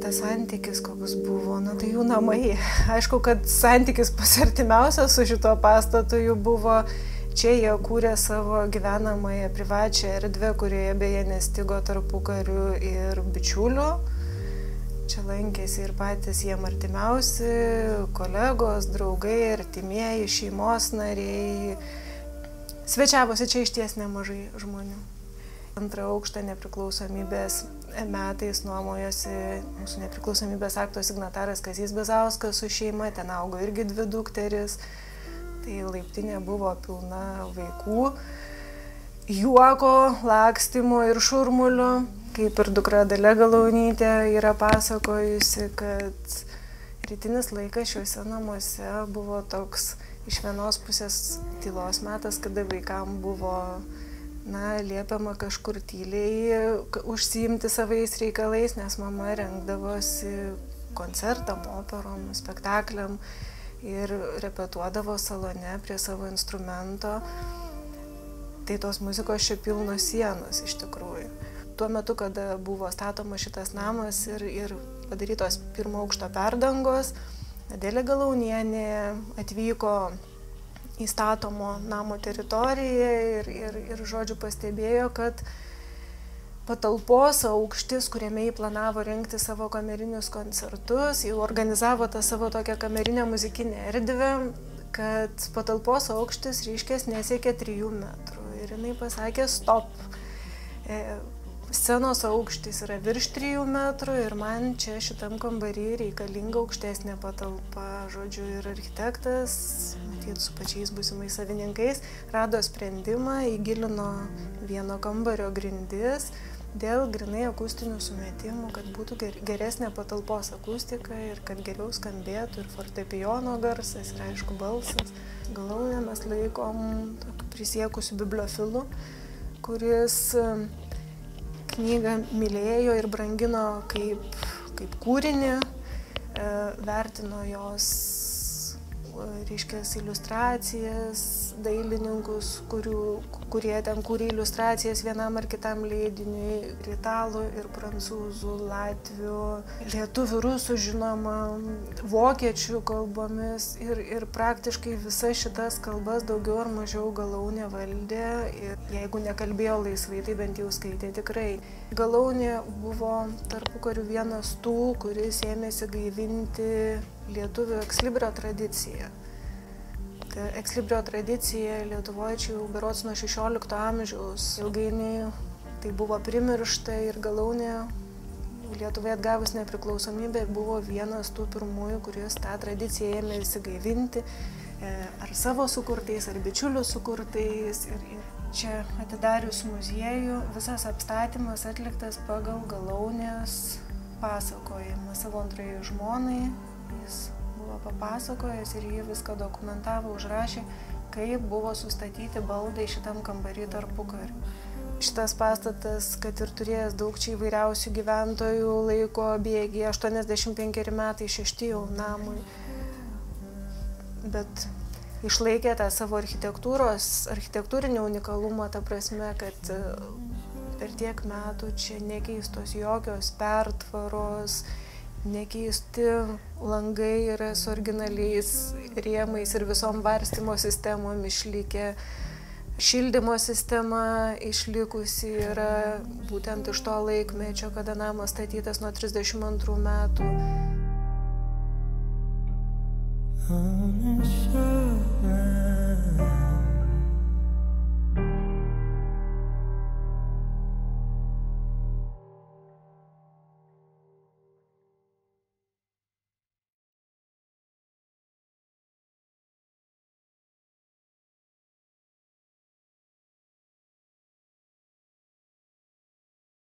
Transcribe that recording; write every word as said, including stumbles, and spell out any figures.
tas santykis koks buvo, na tai jų namai. Aišku, kad santykis pas artimiausias su šituo pastatu jų buvo. Čia jie kūrė savo gyvenamąją privačią erdvę, kurioje beje nestigo tarpukarių ir bičiulių. Čia lankėsi ir patys jiem artimiausi, kolegos, draugai, artimieji, šeimos nariai. Svečiavosi čia išties nemažai žmonių. Antrą aukštą nepriklausomybės metais nuomojosi mūsų nepriklausomybės akto signataras Kazys Bizauskas su šeima, ten augo irgi dvi dukteris. Tai laiptinė buvo pilna vaikų, juoko, lakstymo ir šurmulio. Kaip ir dukra Dalia Galaunytė yra pasakojusi, kad rytinis laikas šiuose namuose buvo toks iš vienos pusės tylos metas, kada vaikam buvo na, liepiama kažkur tyliai užsiimti savais reikalais, nes mama rengdavosi koncertam, operom, spektakliam ir repetuodavo salone prie savo instrumento. Tai tos muzikos čia pilnos sienos iš tikrųjų. Tuo metu, kada buvo statomas šitas namas ir, ir padarytos pirmo aukšto perdangos, Adelė Galaunienė atvyko į statomo namo teritoriją ir, ir, ir žodžiu pastebėjo, kad patalpos aukštis, kuriame jį planavo rengti savo kamerinius koncertus, jau organizavo tą savo tokią kamerinę muzikinę erdvę, kad patalpos aukštis reiškės nesiekė trijų metrų. Ir jinai pasakė stop. E, Scenos aukštis yra virš trijų metrų ir man čia šitam kambarį reikalinga aukštesnė patalpa. Žodžiu, ir architektas, matyt, su pačiais būsimais savininkais, rado sprendimą, įgilino vieno kambario grindis dėl grinai akustinių sumetimų, kad būtų geresnė patalpos akustika ir kad geriau skambėtų ir fortepijono garsas ir aišku balsas. Galaunę mes laikom prisiekusių bibliofilų, kuris knygą mylėjo ir brangino kaip, kaip kūrinį, e, vertino jos, reiškia, iliustracijas, dailininkus, kurių, kurie ten kūrė iliustracijas vienam ar kitam leidiniui, ir italų, ir prancūzų, latvių, lietuvių, rusų žinoma, vokiečių kalbomis ir, ir praktiškai visas šitas kalbas daugiau ar mažiau Galaunė valdė ir jeigu nekalbėjo laisvai, tai bent jau skaitė tikrai. Galaunė buvo tarpukariu vienas tų, kuris ėmėsi gaivinti lietuvių ekslibrio tradiciją. Ta ekslibrio tradicija Lietuvoje čia jau berods nuo šešiolikto amžiaus. Ilgainiui tai buvo primiršta ir Galaunė Lietuvai atgavus nepriklausomybę buvo vienas tų pirmųjų, kuris tą tradiciją ėmėsi gaivinti ar savo sukurtais, ar bičiulių sukurtais. Ir, ir čia atidarius muziejų visas apstatymas atliktas pagal Galaunės pasakojimą savo antrajai žmonai. Jis buvo papasakojęs ir jį viską dokumentavo, užrašė, kaip buvo sustatyti baldai šitam kambarį tarpukariu. Šitas pastatas, kad ir turėjęs daug čia įvairiausių gyventojų, laiko bėgyje, aštuoniasdešimt penkeri metai, šešti jau namui. Bet išlaikė tą savo architektūros, architektūrinį unikalumą, ta prasme, kad per tiek metų čia nekeistos jokios pertvaros, nekeisti langai yra su originaliais rėmais ir visom varstymo sistemom išlikę. Šildymo sistema išlikusi yra būtent iš to laikmečio, kada namas statytas nuo trisdešimt antrų metų. On the shoreline.